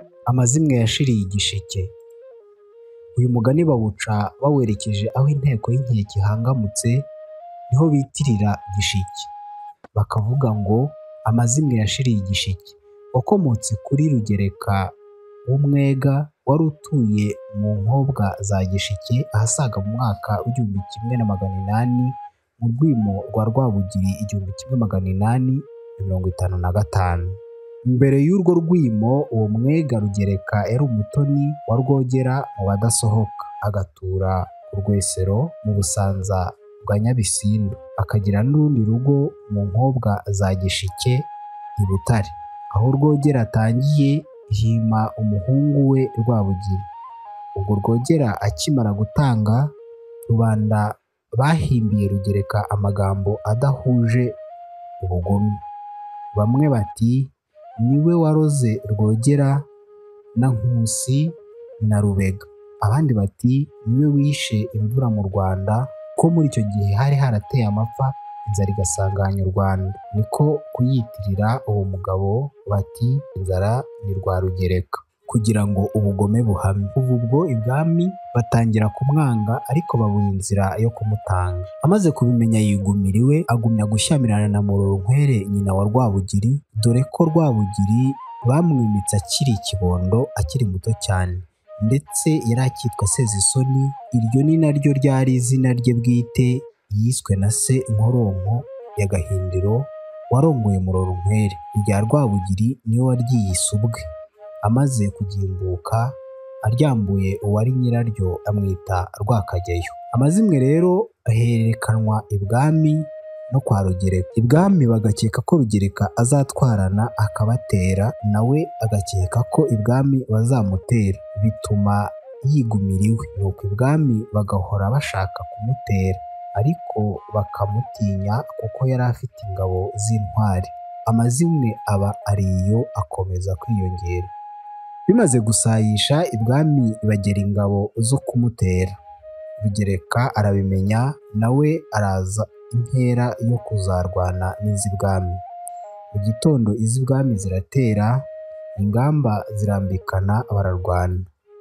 Amazimwe yashiriye igishike. Uyu mugani bawuca bawerekeje aho inteko y'inkeke ihangamutse, niho bitirira gishike, bakavuga ngo amazimwe yashiriye igishike, wakomotse kuri Rugereka w'Umwega wari utuye mu nkobwa za Gishike ahasaga mu mwaka w'1800 mu rwimo rwa Rwabugiri 1855. Mbere y'urwo rwimo uwo Mwega Rugereka yari umutoni wa Rwogera mu badasohoka, agatura ku Rwesero mu Busanza bwa Nyabisindu, akagira n'urundi rugo mu nkobwa za Gishike i Butare. Aho Rwogera atangiye hima umuhungu we Rwabugiri. Ubwo Rwogera akimara gutanga, rubanda bahimbiye Rugereka amagambo adahuje ubugome. Bamwe bati niwe waroze Rwogera na Nkusi na Rubega, abandi bati niwe wishe imvura mu Rwanda, ko muri icyo gihe hari harateye amapfa inzara igasanganya u Rwanda, niko kuyitirira uwo mugabo bati inzara ni Rwarugereka, kugira ngo ubugome buhame. Kuva ubwo ibwami batangira kumwanga, ariko babura inzira yo kumutanga. Amaze kubimenya yigumira iwe, agumya gushyamirana na Murorunkwere nyina wa Rwabugiri, dore ko Rwabugiri bamwimitse akiri ikibondo, akiri muto cyane, ndetse yari akitwa Sezisoni. Iryo ni naryo ryari izina rye bwite yiswe na se Nkoronko ya Gahindiro warongoye Murorunkwere. Irya Rwabugiri niwe waryiyise ubwe. Amaze kugimbuka aryambuye uwari nyiraryo amwita Rwakageyo. Amazimwe rero ahererekanwa ibwami no kwa Rugereka. Ibwami bagakeka ko Rugereka azatwarana akabatera, nawe agakeka ko ibwami bazamutera, bituma yigumira iwe. Nuko ibwami bagahora bashaka kumutera, ariko bakamutinya kuko yari afite ingabo z'intwari. Amazimwe aba ariyo akomeza kwiyongera. Bimaze gusayisha, ibwami bagera ingabo zo kumutera. Rugereka arabimenya, nawe araza inkera yo kuzarwana n'iz'ibwami. Mu gitondo iz'ibwami ziratera, ingamba zirambikana, bararwana.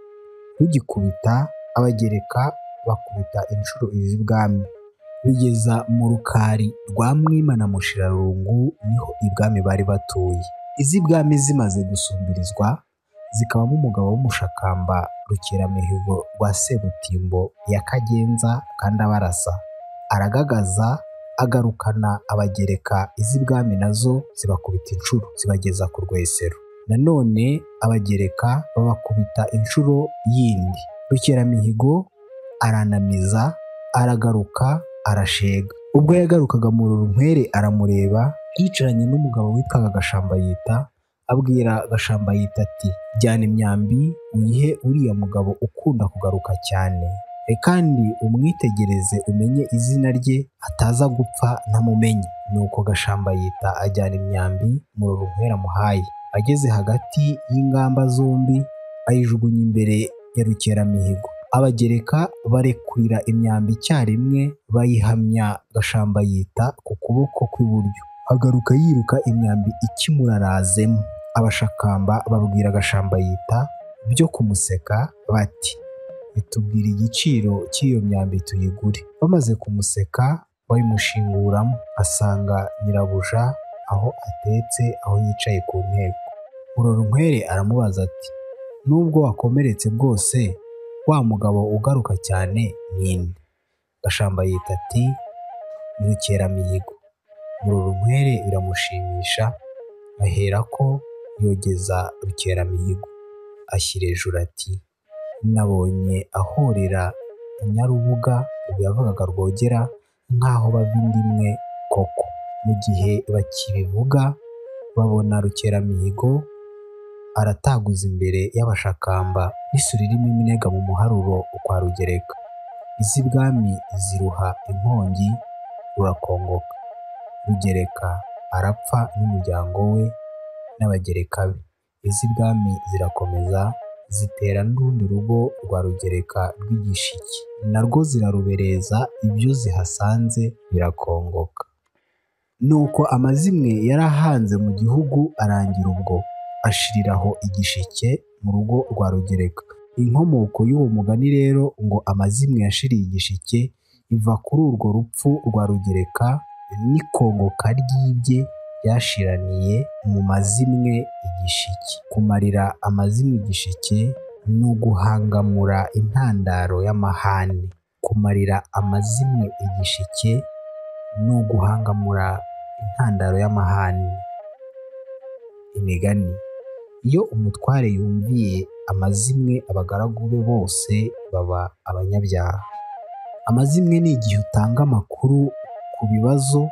Rugikubita, Abagereka bakubita inshuro iz'ibwami. Bigeza mu Rukari rwa Mwima na Mushirarungu, niho ibwami bari batuye. Iz'ibwami zimaze gusumbirizwa, zikabamo umugabo w'umushakamba Rukeramihigo rwa Sebutimbo ya Kagenza kandi abarasa. Aragagaza agarukana Abagereka, iz'ibwami nazo zibakubita inshuro zibageza ku Rwesero. Nanone Abagereka babakubita inshuro yindi. Rukeramihigo aranamiza, aragaruka, arashega. Ubwo yagarukaga Murorunkwere aramureba, yicaranye n'umugabo witwaga Gashambayita, abwira Gashambayita ati jyana imyambi uyihe uriya mugabo ukunda kugaruka cyane, kandi umwitegereze umenye izina rye, ataza gupfa ntamumenye. Nuko Gashambayita ajyana imyambi Murorunkwere amuhaye. Ageze hagati y'ingamba zombi, ayijugunya imbere ya Rukeramihigo. Abagereka barekurira imyambi icyarimwe, bayihamya Gashambayita ku kuboko kw'iburyo. Agaruka yiruka, imyambi ikimurarazemo. Abashakamba babwira Gashambayita byo kumuseka bati bitubwira igiciro cy'iyo myambi tuyigure. Bamaze kumuseka bayimushinguramo, asanga nyirabuja aho atetse, aho yicaye ku nteko. Murorunkwere aramubaza ati nubwo wakomeretse bwose, wa mugabo ugaruka cyane ninde? Gashambayita ati ni Rukeramihigo. Murorunkwere biramushimisha, aherako yogeza Rukeramihigo, ashyira hejuru ati nabonye ahorera Nyarubuga. Ubwo yavugaga Rwogera, nk'aho bava inda imwe koko. Mu gihe bakibivuga, babona Rukeramihigo arataguza imbere y'abashakamba n'isuri irimo iminega mu muharuro kwa Rugereka. Iz'ibwami ziruha inkongi, rurakongoka. Rugereka arapfa n'umuryango we n'Abagereka be. Iz'ibwami zirakomeza, zitera n'urundi rugo rwa Rugereka rw'Igishike, narwo zirarubereza, ibyo zihasanze birakongoka. Nuko amazimwe yari ahanze mu gihugu arangira ubwo, ashiriraho Igishike mu rugo rwa Rugereka. Inkomoko y'uwo mugani rero ngo amazimwe yashiriye igishike iva kuri urwo rupfu rwa Rugereka n'ikongoka ry'ibye ryashiraniye mu mazimwe igishike. Kumarira amazimwe igishike ni uguhangamura intandaro y'amahane. Kumarira amazimwe igishike ni uguhangamura intandaro y'amahane. Imigani: iyo umutware yumviye amazimwe abagaragu be bose baba abanyabyaha. Amazimwe ni igihe utanga amakuru ku bibazo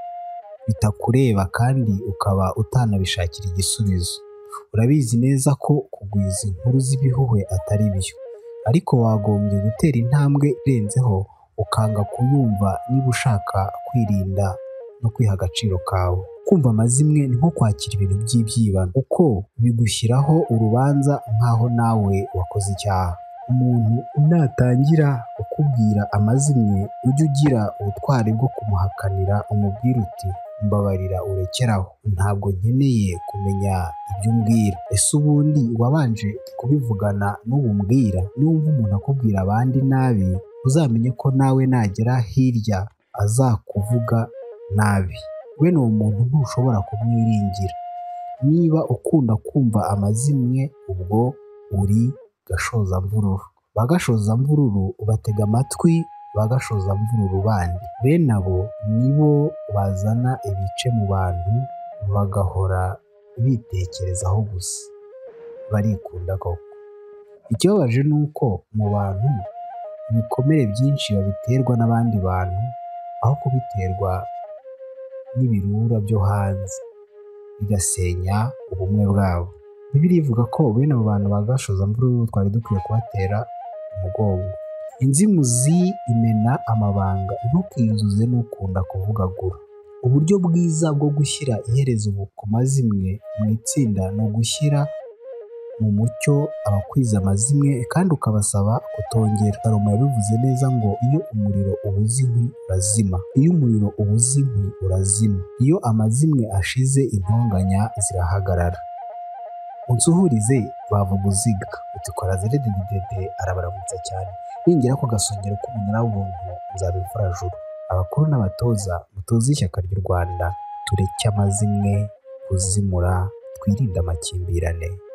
bitakureba kandi ukaba utanabishakira igisubizo. Urabizi neza ko kugwiza inkuru z'ibihuhwe atari byo, ariko wagombye gutera intambwe irenzeho ukanga kuyumva niba ushaka kwirinda no kwiha agaciro kawe. Kumva amazimwe ni nko kwakira ibintu by'ibyibano kuko bigushyiraho urubanza nk'aho nawe wakoze icyaha. Umuntu natangira kukubwira amazimwe ujye ugira ubutwari bwo kumuhakanira, umubwire uti mbabarira urekeraho, ntabwo nkeneye kumenya ibyo umbwira. Ese ubundi wabanje kubivugana n'uwo umbwira? Niwumva umuntu akubwira abandi nabi uzamenye ko nawe nagera hirya azakuvuga nabi. Bene uwo muntu ntushobora kumwiringira. Niba ukunda kumva amazimwe ubwo uri gashozamvururu. Ba gashozamvururu ubatega amatwi ba gashozamvururu bandi. Bene abo nibo bazana ibice mu bantu bagahora bitekerezaho gusa, barikunda koko. Ikibabaje ni uko mu bantu ibikomere byinshi babiterwa n'abandi bantu aho kubiterwa n'ibirura byo hanze bigasenya ubumwe bwabo. Bibiliya ivuga ko bene abo bantu ba gashozamvururu twari dukwiye kubatera umugongo. Inzimuzi imena amabanga, ntukiyuzuze n'ukunda kuvugagura. Uburyo bwiza bwo gushyira iherezo ku mazimwe mu itsinda ni ugushyira mu mucyo abakwiza amazimwe kandi ukabasaba kutongera. Salomo yabivuze neza ngo iyo umuriro ubuze inkwi urazima. Iyo umuriro ubuze inkwi urazima. Iyo amazimwe ashize intonganya zirahagarara. Unsuhurize bavuguziga uti kora zerededede arabaramutsa cyane. Ningera ko gasongero k'umunara w'ubuntu nzaba imfurajuru. Abakuru n'abatoza mutoze ishyaka ry'u Rwanda tureke amazimwe kuzimura, twirinde amakimbirane.